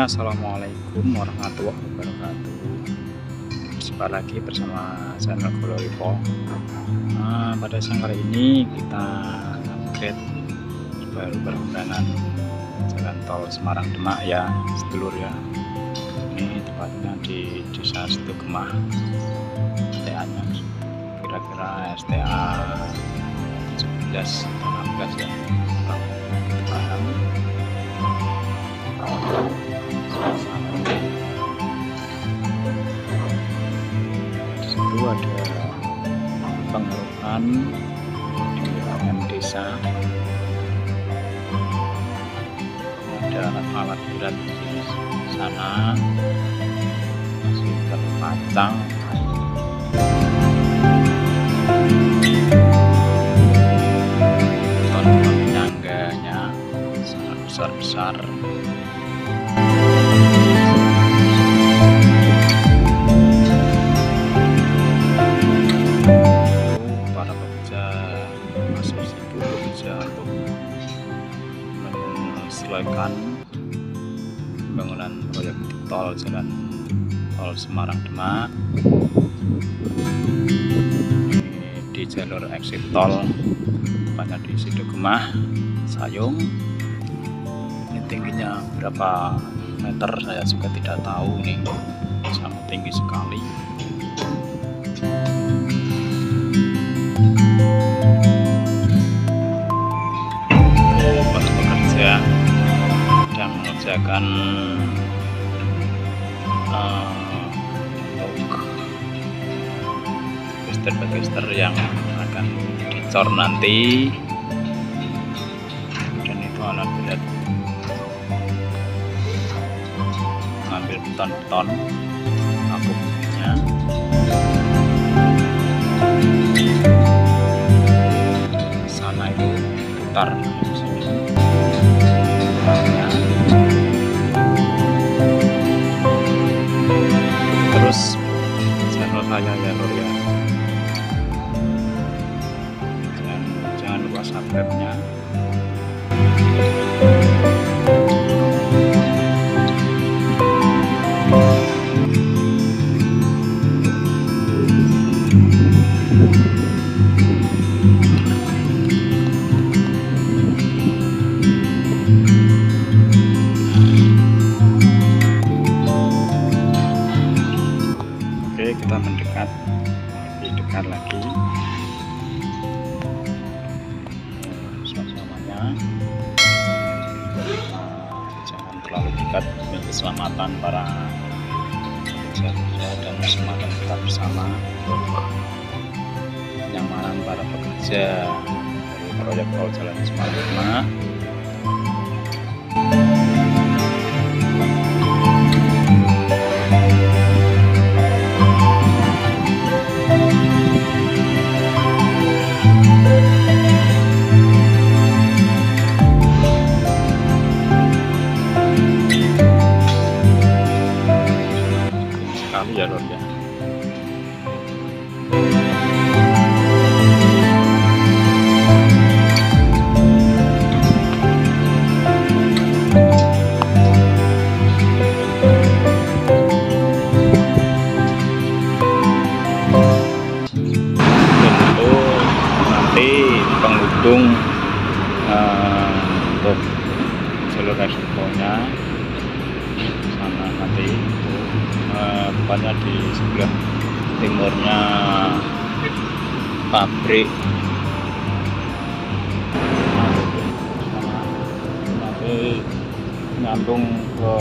Oke, assalamualaikum warahmatullahi wabarakatuh. Jumpa lagi bersama channel Goloripo. Pada siang kali ini kita update baru perjalanan jalan tol Semarang Demak ya, sedulur ya. Ini tepatnya di Desa Situgemah. STA-nya kira-kira STA 17 atau 16 ya. Disitu ada pengelolaan di desa, ada alat-alat berat di sana masih terpasang. Penyangganya sangat besar-besar. Para pekerja masih sibuk bekerja untuk menyesuaikan pembangunan proyek tol jalan tol Semarang Demak di jalur exit tol tepatnya di Situgemah Sayung. Ini tingginya berapa meter saya juga tidak tahu, nih sangat tinggi sekali. Para pekerja sedang mengerjakan untuk bagister yang akan dicor nanti, dan itu alat berat mengambil beton-beton apuknya. Sana itu putar di sini. Terus channel saya ya lur ya, jangan lupa subscribe-nya. Oke, kita mendekat, lebih dekat lagi. Suasananya jangan terlalu dekat demi keselamatan para pekerja dan semangat kita bersama untuk kenyamanan para pekerja dari proyek tol jalan Semarang Demak. Sekali ya lor ya. Tentu nanti penghubung untuk jalur ekspornya sana nanti tepatnya di sebelah timurnya pabrik. Nanti nyambung ke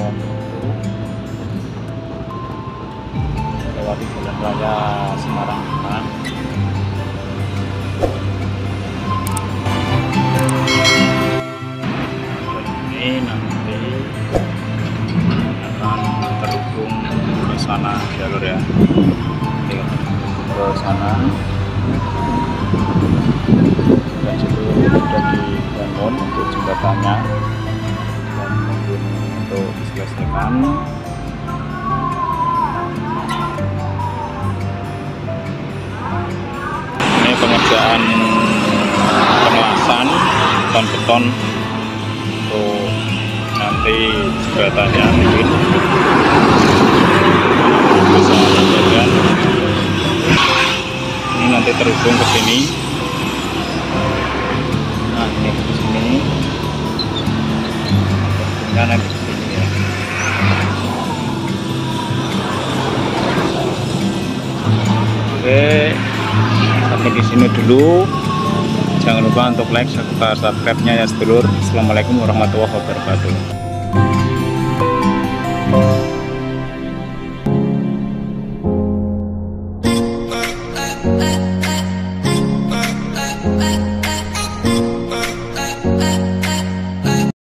lewati jalan raya Semarang Demak. Ini nanti akan terhubung ke sana jalur ya, ke sana, dan situ sudah dibangun untuk jembatannya dan mungkin untuk diselesaikan. Ini pengerjaan pengelasan beton-beton untuk nanti jembatannya mungkin bisa menjaga. Ini nanti terhubung ke sini. Nah, ini ke sini. Terhubungnya nanti ke sini ya. Oke, sampai di sini dulu. Jangan lupa untuk like serta subscribe-nya ya sedulur. Assalamualaikum warahmatullahi wabarakatuh.